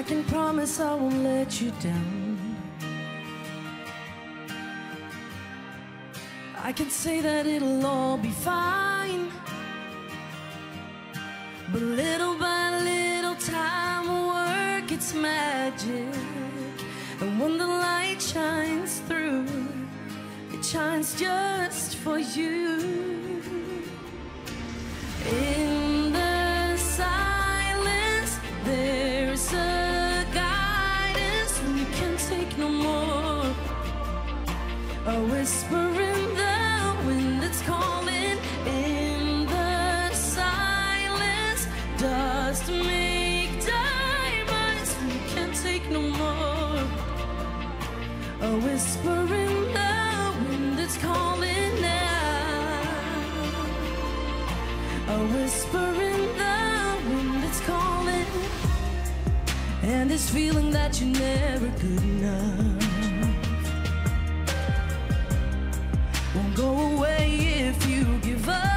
can promise I won't let you down. I can say that it'll all be fine, but little by little time will work its magic. And when the light shines through, it shines just for you. In the silence, there's a guidance when you can't take no more. A whisper in the wind that's calling. In the silence, dust make diamonds when you can't take no more. A whisper in the wind that's calling now. A whisper in the wind that's calling. And this feeling that you're never good enough won't go away if you give up.